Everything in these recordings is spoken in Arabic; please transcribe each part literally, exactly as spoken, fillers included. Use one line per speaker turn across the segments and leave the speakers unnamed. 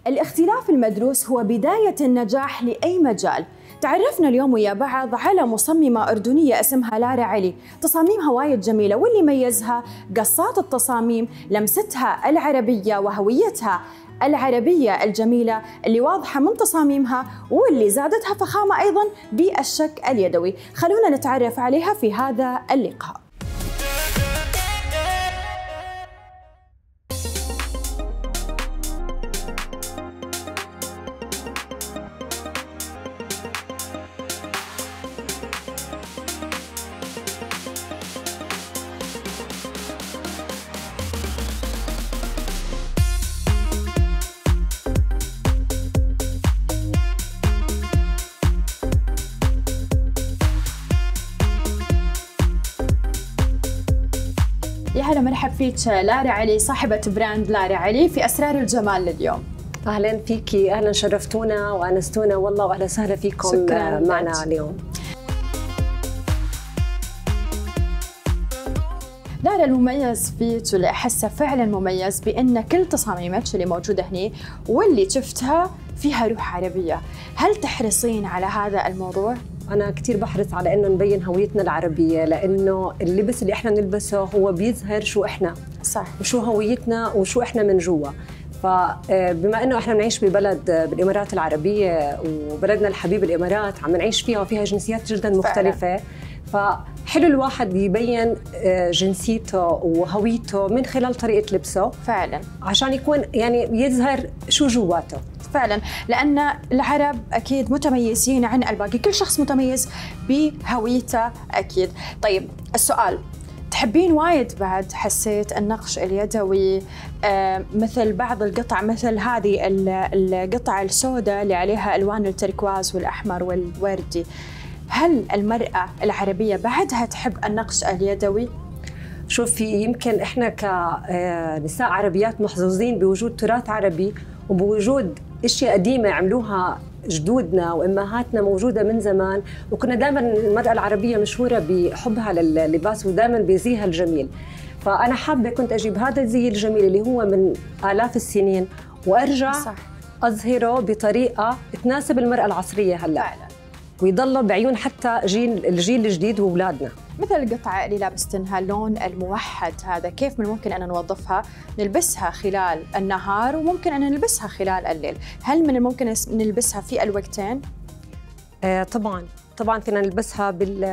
الاختلاف المدروس هو بداية النجاح لأي مجال. تعرفنا اليوم ويا بعض على مصممة أردنية اسمها لارا علي، تصاميمها وايد جميلة، واللي ميزها قصات التصاميم، لمستها العربية وهويتها العربية الجميلة اللي واضحة من تصاميمها، واللي زادتها فخامة أيضاً بالشك اليدوي. خلونا نتعرف عليها في هذا اللقاء. يا هلا، مرحب فيك لارا علي، صاحبة براند لارا علي في أسرار الجمال لليوم.
أهلا فيكي، أهلا، شرفتونا وأنستونا والله، وأهلا وسهلا فيكم معنا لك. اليوم
لارا، المميز فيك واللي أحسه فعلا مميز بأن كل تصاميمك اللي موجودة هنا واللي شفتها فيها روح عربية. هل تحرصين على هذا الموضوع؟
أنا كثير بحرص على إنه نبين هويتنا العربية، لأنه اللبس اللي إحنا نلبسه هو بيظهر شو إحنا،
صح،
وشو هويتنا وشو إحنا من جوا. فبما إنه إحنا بنعيش ببلد بالإمارات العربية وبلدنا الحبيب الإمارات عم نعيش فيها وفيها جنسيات جدا مختلفة، فعلا. فحلو الواحد يبين جنسيته وهويته من خلال طريقة لبسه
فعلا،
عشان يكون يعني يظهر شو جواته
فعلا، لأن العرب أكيد متميزين عن الباقي، كل شخص متميز بهويته أكيد. طيب السؤال، تحبين وايد بعد حسيت النقش اليدوي آه مثل بعض القطع، مثل هذه القطع السوداء اللي عليها ألوان التركواز والأحمر والوردي، هل المرأة العربية بعدها تحب النقش اليدوي؟
شوفي، يمكن إحنا كنساء عربيات محظوظين بوجود تراث عربي وبوجود اشياء قديمه عملوها جدودنا وامهاتنا موجوده من زمان، وكنا دائما المراه العربيه مشهوره بحبها لللباس ودائما بزيها الجميل. فانا حابه كنت اجيب هذا الزي الجميل اللي هو من آلاف السنين وارجع صح. اظهره بطريقه تناسب المراه العصريه هلا فعلا، ويضل بعيون حتى جيل الجيل الجديد واولادنا.
مثل القطعة اللي لابستنها، اللون الموحد هذا، كيف من ممكن أن نوظفها؟ نلبسها خلال النهار وممكن أن نلبسها خلال الليل. هل من الممكن نلبسها في الوقتين؟
آه طبعاً طبعاً فينا نلبسها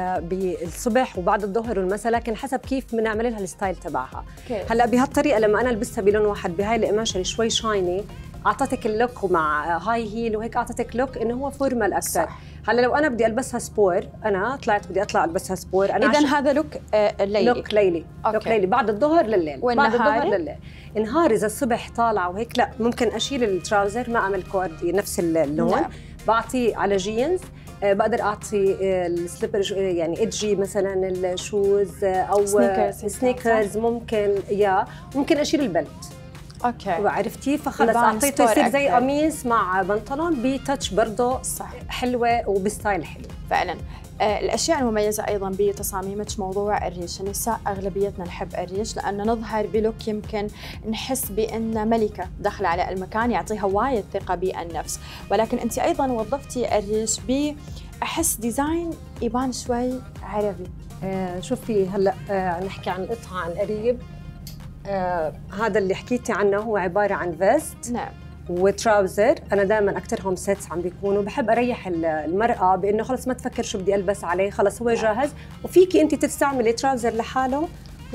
بالصبح وبعد الظهر والمساء، لكن حسب كيف بنعمل لها الستايل تبعها. هلا بهالطريقة لما أنا لبستها بلون واحد بهاي القماشة اللي شوي شايني، أعطتك اللوك ومع هاي هيل وهيك أعطتك لوك إنه هو فورمال أكثر. صح. هلا لو انا بدي البسها سبور، انا طلعت بدي اطلع البسها سبور، انا
اذا هذا لوك آه ليلي،
لوك ليلي أوكي. لوك ليلي بعد الظهر لليل، بعد الظهر لليل. النهار اذا الصبح طالعه وهيك لا، ممكن اشيل التراوزر، ما اعمل كورد نفس اللون، نعم. بعطي على جينز، آه بقدر اعطي آه السليبر يعني ادجي مثلا الشوز او
سنيكرز,
سنيكرز ممكن يا ممكن اشيل البلت.
اوكي
عرفتي، فخلص اعطيته يصير زي قميص مع بنطلون بتاتش برضه صح حلوه وبستايل حلو
فعلا. آه الاشياء المميزه ايضا بتصاميمك موضوع الريش. النساء اغلبيتنا نحب الريش لان نظهر بلوك يمكن نحس بان ملكه داخله على المكان، يعطيها وايد ثقه بالنفس، ولكن انت ايضا وظفتي الريش ب احس ديزاين يبان شوي عربي.
آه شوفي هلا آه نحكي عن قطعه عن قريب. آه هذا اللي حكيتي عنه هو عبارة عن فيست
نعم
وتراوزر. أنا دائما أكثرهم سيتس عم بيكونوا، بحب أريح المرأة بإنه خلص ما تفكر شو بدي ألبس عليه، خلص هو نعم. جاهز، وفيكي أنت تستعملي تراوزر لحاله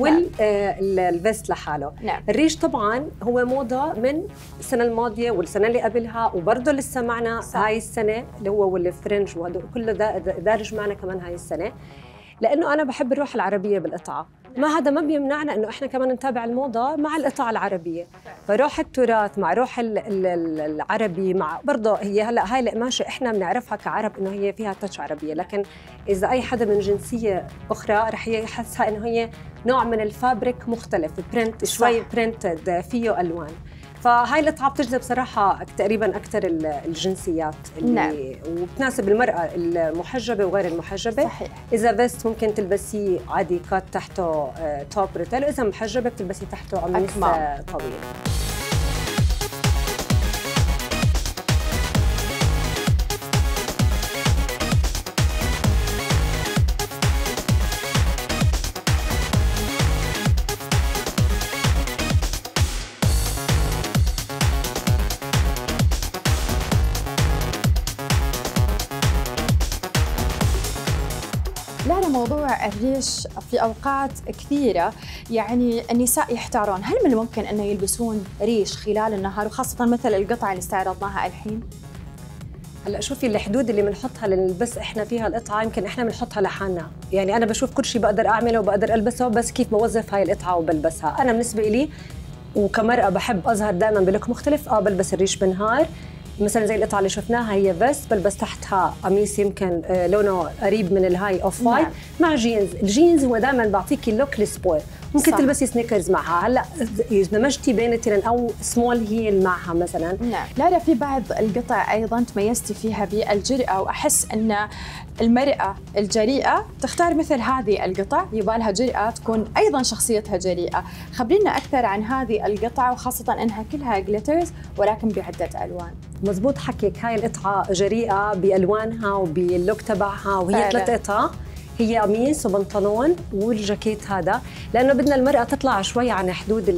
والفيست نعم. لحاله.
نعم.
الريش طبعا هو موضة من السنة الماضية والسنة اللي قبلها، وبرضه لسه معنا صح. هاي السنة اللي هو والفرنج وهذول كله دارج معنا كمان هاي السنة، لأنه أنا بحب الروح العربية بالقطعة. ما هذا ما بيمنعنا انه احنا كمان نتابع الموضه مع القطع العربيه، فروح التراث مع روح العربي مع برضه هي هلا هاي القماشه احنا بنعرفها كعرب انه هي فيها تاتش عربيه، لكن اذا اي حدا من جنسيه اخرى رح يحسها انه هي نوع من الفابريك مختلف، برنت شوي برنتد فيه الوان. فهاي القطعه بتجذب صراحه تقريبا اكثر الجنسيات اللي نعم. وبتناسب المراه المحجبه وغير المحجبه.
صحيح.
اذا فيست ممكن تلبسيه عادي كات تحته توب ريتل، واذا محجبه بتلبسي تحته قميص طويل.
موضوع الريش في أوقات كثيرة يعني النساء يحتارون، هل من الممكن أن يلبسون ريش خلال النهار، وخاصة مثل القطعة اللي استعرضناها الحين؟
هلا شوفي الحدود اللي بنحطها لنلبس احنا فيها القطعه يمكن احنا بنحطها لحالنا، يعني انا بشوف كل شيء بقدر اعمله وبقدر البسه، بس كيف بوظف هاي القطعه وبلبسها. انا بالنسبه لي وكمرأة بحب اظهر دائما بلوك مختلف، اه بلبس الريش بالنهار، مثلا زي القطعه اللي شفناها هي فيست، بلبس تحتها قميص يمكن لونه قريب من الهاي اوف وايت نعم. مع جينز. الجينز هو دائما بعطيكي لوك السبور، ممكن صح. تلبسي سنيكرز معها. هلا اذا دمجتي بين التنين او سمول هيل معها مثلا.
نعم. لارا، في بعض القطع ايضا تميزتي فيها بالجرأه، واحس ان المرأة الجريئة تختار مثل هذه القطع، يبغى لها جرأة تكون أيضاً شخصيتها جريئة. خبرينا أكثر عن هذه القطعة، وخاصة أنها كلها جليترز ولكن بعدة ألوان.
مزبوط حكيك، هاي القطعة جريئة بألوانها وباللوك تبعها، وهي ثلاث قطع، هي قميص وبنطلون والجاكيت هذا، لانه بدنا المراه تطلع شوي عن حدود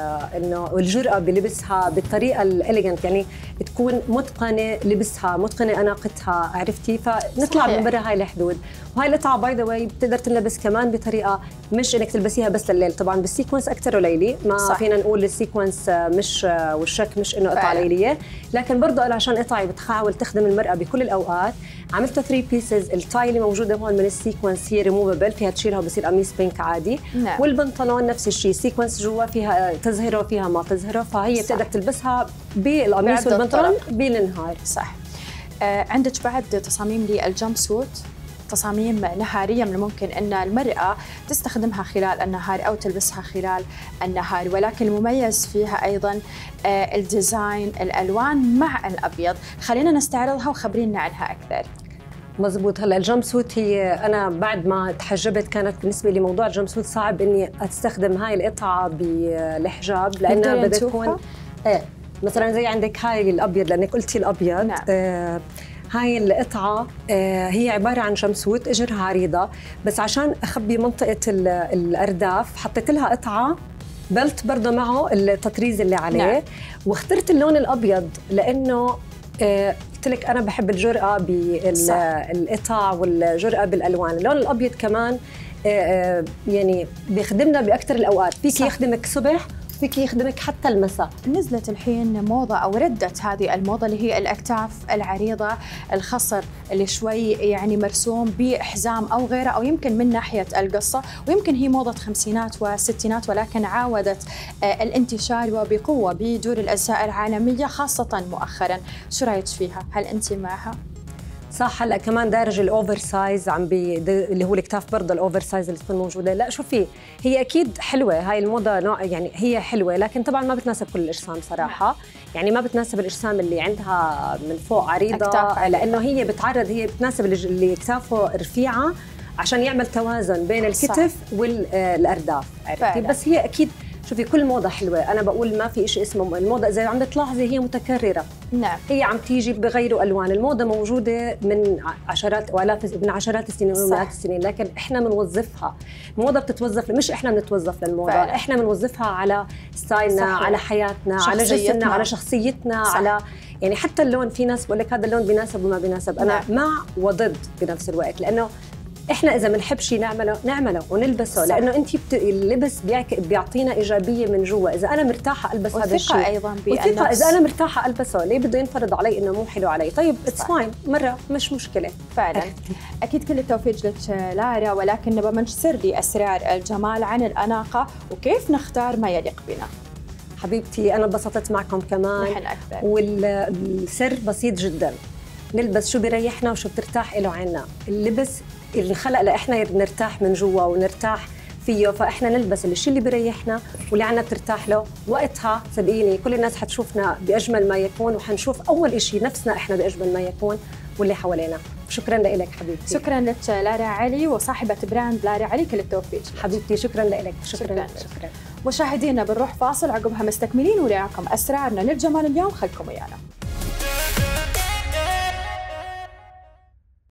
انه الجرأه بلبسها بالطريقه الاليجنت، يعني تكون متقنه لبسها، متقنه اناقتها، عرفتي؟ فنطلع صحيح. من برا هاي الحدود. وهي القطعه باي ذا واي بتقدر تلبس كمان بطريقه مش انك تلبسيها بس لليل، طبعا بالسيكونس اكثر وليلي، ما صح. فينا نقول السيكونس مش والشك مش انه قطعه ليليه، لكن برضه عشان قطعه بتحاول تخدم المراه بكل الاوقات. عملت ثري بيسز، التاي اللي موجوده هون من السيكونس هي ريموفبل، فيها تشيلها وبصير قميص بينك عادي نعم. والبنطلون نفس الشيء، سيكونس جوا فيها تزهره وفيها ما تزهره، فهي صح. بتقدر تلبسها بالقميص والبنطلون بالنهار.
صح. آه عندك بعد تصاميم للجمب سوت، تصاميم نهارية من الممكن أن المرأة تستخدمها خلال النهار أو تلبسها خلال النهار، ولكن المميز فيها أيضاً الديزاين، الألوان مع الأبيض. خلينا نستعرضها وخبرينا عنها أكثر.
مزبوط. هلا الجمب سوت هي انا بعد ما تحجبت كانت بالنسبه لي موضوع الجمب سوت صعب اني استخدم هاي القطعه بالحجاب، لانها بدها تكون ايه مثلا زي عندك هاي الابيض، لانك قلتي الابيض نعم. آه هاي القطعة هي عبارة عن جمسوت اجرها عريضة، بس عشان اخبي منطقة الارداف حطيت لها قطعة بلت برضه معه التطريز اللي عليه نعم. واخترت اللون الابيض لانه قلت لك انا بحب الجرأة بالقطع والجرأة بالالوان. اللون الابيض كمان يعني بيخدمنا باكثر الاوقات، فيك يخدمك صبح، فيك يخدمك حتى المساء.
نزلت الحين موضة أو ردت هذه الموضة اللي هي الأكتاف العريضة، الخصر اللي شوي يعني مرسوم بحزام أو غيره، أو يمكن من ناحية القصة، ويمكن هي موضة خمسينات وستينات، ولكن عاودت الانتشار وبقوة بدور الأزياء العالمية خاصة مؤخرا. شو رأيك فيها؟ هل أنت معها؟
صح. هلا كمان دارج الاوفر سايز عم بي اللي هو الكتاف برضه الاوفر سايز اللي تكون موجوده. لا شوفي هي اكيد حلوه هاي الموضه، نوع يعني هي حلوه، لكن طبعا ما بتناسب كل الاجسام صراحه، يعني ما بتناسب الاجسام اللي عندها من فوق عريضه، لانه هي بتعرض، هي بتناسب اللي كتافه رفيعه عشان يعمل توازن بين الكتف والارداف، عرفتي؟ بس هي اكيد شوفي كل موضة حلوة، أنا بقول ما في شيء اسمه الموضة، إذا عم بتلاحظي هي متكررة
نعم،
هي عم تيجي بغيروا ألوان، الموضة موجودة من عشرات وآلاف من عشرات السنين ومئات السنين، لكن إحنا بنوظفها، الموضة بتتوظف، مش إحنا بنتوظف للموضة فعلا. إحنا بنوظفها على ستايلنا صحيح. على حياتنا، على جسمنا، على شخصيتنا صح. على يعني حتى اللون، في ناس بقول لك هذا اللون بيناسب وما بيناسب، أنا نعم. مع وضد بنفس الوقت، لأنه احنا اذا بنحب شيء نعمله نعمله ونلبسه صح. لانه انت بت... اللبس بيعطينا ايجابيه من جوا، اذا انا مرتاحه البس هذا الشيء
ايضا
بالنفس، اذا انا مرتاحه البسه، ليه بده ينفرض علي انه مو حلو علي؟ طيب اتس فاين مره، مش مشكله
فعلا. اكيد كل التوفيق لك لارا، ولكن نبغى نسر لي اسرار الجمال عن الاناقه وكيف نختار ما يليق بنا.
حبيبتي انا انبسطت معكم كمان،
نحن اكثر.
والسر بسيط جدا، نلبس شو بيريحنا وشو بترتاح له عنا، اللبس اللي خلق لإحنا نرتاح من جوا ونرتاح فيه، فإحنا نلبس الشيء اللي بيريحنا واللي عنا بترتاح له، وقتها صدقيني كل الناس حتشوفنا بأجمل ما يكون، وحنشوف أول شيء نفسنا إحنا بأجمل ما يكون واللي حوالينا. شكراً لك حبيبتي.
شكراً لك لارا علي، وصاحبة براند لارا علي، كل التوفيق
حبيبتي. شكراً لك.
شكراً, شكراً. شكراً. مشاهدينا بنروح فاصل، عقبها مستكملين وراكم أسرارنا للجمال اليوم، خلكم ويانا.